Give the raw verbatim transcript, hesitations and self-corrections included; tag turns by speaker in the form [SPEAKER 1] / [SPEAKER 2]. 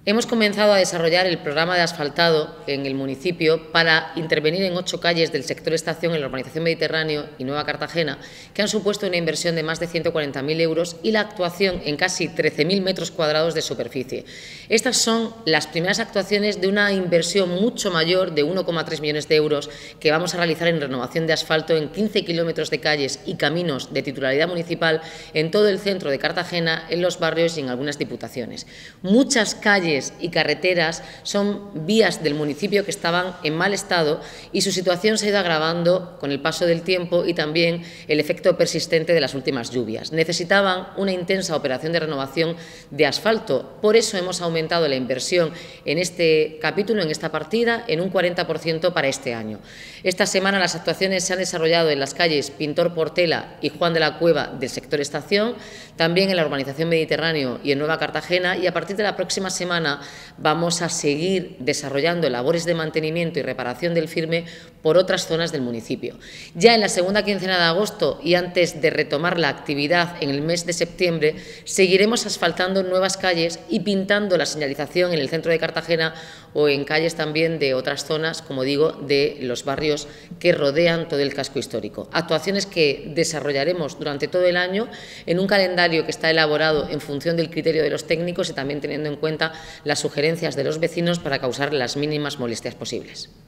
[SPEAKER 1] Hemos comenzado a desarrollar el programa de asfaltado en el municipio para intervenir en ocho calles del sector estación en la urbanización Mediterráneo y Nueva Cartagena, que han supuesto una inversión de más de ciento cuarenta mil euros y la actuación en casi trece mil metros cuadrados de superficie. Estas son las primeras actuaciones de una inversión mucho mayor de uno coma tres millones de euros que vamos a realizar en renovación de asfalto en quince kilómetros de calles y caminos de titularidad municipal en todo el centro de Cartagena, en los barrios y en algunas diputaciones. Muchas calles y carreteras son vías del municipio que estaban en mal estado y su situación se ha ido agravando con el paso del tiempo y también el efecto persistente de las últimas lluvias. Necesitaban una intensa operación de renovación de asfalto. Por eso hemos aumentado la inversión en este capítulo, en esta partida, en un cuarenta por ciento para este año. Esta semana las actuaciones se han desarrollado en las calles Pintor Portela y Juan de la Cueva del sector estación, también en la urbanización Mediterráneo y en Nueva Cartagena, y a partir de la próxima semana vamos a seguir desarrollando labores de mantenimiento y reparación del firme por otras zonas del municipio. Ya en la segunda quincena de agosto y antes de retomar la actividad en el mes de septiembre, seguiremos asfaltando nuevas calles y pintando la señalización en el centro de Cartagena o en calles también de otras zonas, como digo, de los barrios que rodean todo el casco histórico. Actuaciones que desarrollaremos durante todo el año en un calendario que está elaborado en función del criterio de los técnicos y también teniendo en cuenta las sugerencias de los vecinos para causar las mínimas molestias posibles.